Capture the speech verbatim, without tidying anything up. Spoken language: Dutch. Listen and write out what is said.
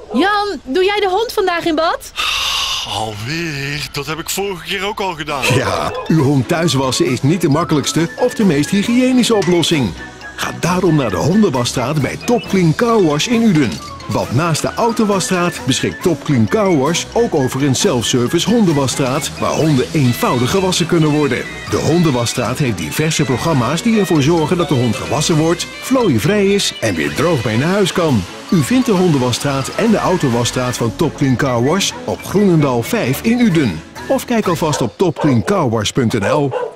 Jan, doe jij de hond vandaag in bad? Alweer? Dat heb ik vorige keer ook al gedaan. Ja, uw hond thuis wassen is niet de makkelijkste of de meest hygiënische oplossing. Ga daarom naar de hondenwasstraat bij Top Clean Car Wash in Uden. Want naast de autowasstraat beschikt Top Clean Car Wash ook over een self-service hondenwasstraat waar honden eenvoudig gewassen kunnen worden. De hondenwasstraat heeft diverse programma's die ervoor zorgen dat de hond gewassen wordt, vlooienvrij is en weer droog mee naar huis kan. U vindt de hondenwasstraat en de autowasstraat van Top Clean Car Wash op Groenendal vijf in Uden. Of kijk alvast op top clean car wash punt n l.